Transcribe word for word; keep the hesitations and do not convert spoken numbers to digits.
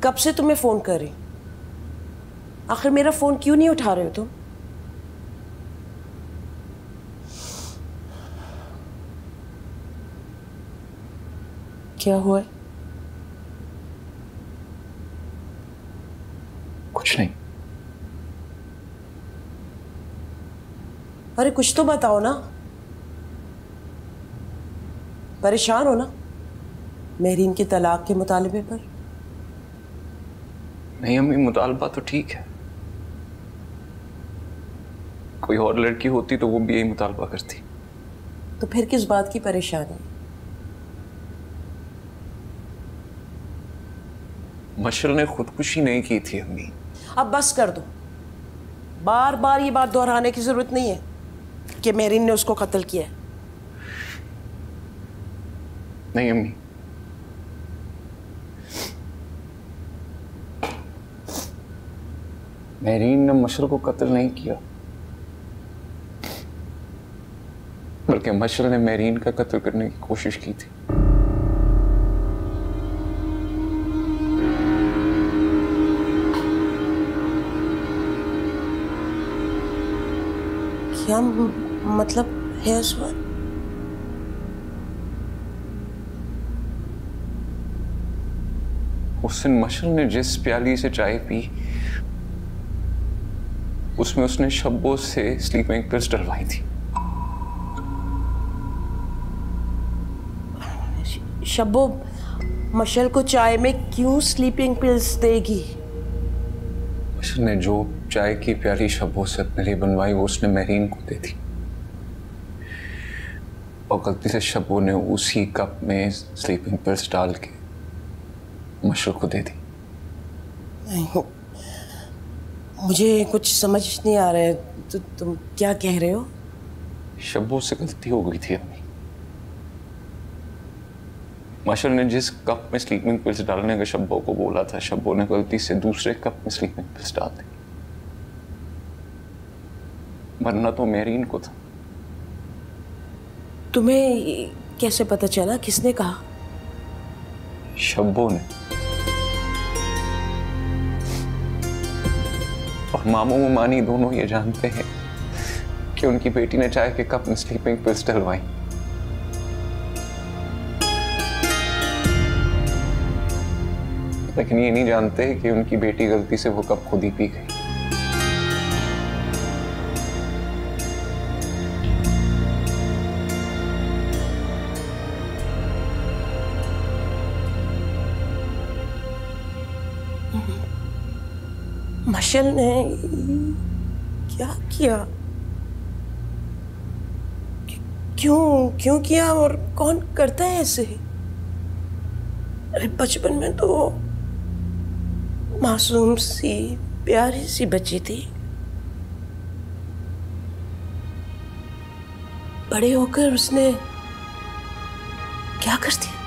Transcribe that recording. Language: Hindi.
कब से तुम्हें फोन कर रही, आखिर मेरा फोन क्यों नहीं उठा रहे हो तुम? क्या हुआ है? कुछ नहीं। अरे कुछ तो बताओ ना। परेशान हो ना मेहरीन के तलाक के मुतालबे पर? नहीं अम्मी, मुतालबा तो ठीक है। कोई और लड़की होती तो वो भी यही मुतालबा करती। तो फिर किस बात की परेशानी? मशल ने खुदकुशी नहीं की थी अम्मी। अब बस कर दो, बार बार ये बात दोहराने की जरूरत नहीं है कि मेहरीन ने उसको कत्ल किया है। नहीं अम्मी, मेहरीन ने मशल को कत्ल नहीं किया, बल्कि मशल ने मेहरीन का कत्ल करने की कोशिश की थी। क्या मतलब है इस बात? उस दिन मशल ने जिस प्याली से चाय पी उसमें उसने शब्बो से स्लीपिंग पिल्स डलवाई थी। शब्बो मशल को चाय में क्यों स्लीपिंग पिल्स देगी? मशल ने जो चाय की प्याली शब्बो से अपने लिए बनवाई वो उसने मेहरीन को दे दी, और गलती से शब्बो ने उसी कप में स्लीपिंग पिल्स डाल के मशल को दे दी। नहीं, मुझे कुछ समझ नहीं आ रहा है। तु, तुम क्या कह रहे हो? शब्बो से गलती हो गई थी अम्मी। मशल ने जिस कप में स्लीपिंग पिल्स डालने का शब्बो को बोला था, शब्बो ने गलती से दूसरे कप में स्लीपिंग पिल्स डाल दी। मरना तो मेहरीन को था। तुम्हें कैसे पता चला? किसने कहा? शब्बो ने। और मामू मानी दोनों ये जानते हैं कि उनकी बेटी ने चाय के कप में स्लीपिंग पिल्स डलवाई। लेकिन ये नहीं जानते कि उनकी बेटी गलती से वो कप खुद ही पी गई। मशल ने क्या किया? क्यों क्यों किया और कौन करता है ऐसे? अरे बचपन में तो मासूम सी प्यारी सी बच्ची थी, बड़े होकर उसने क्या कर दिया?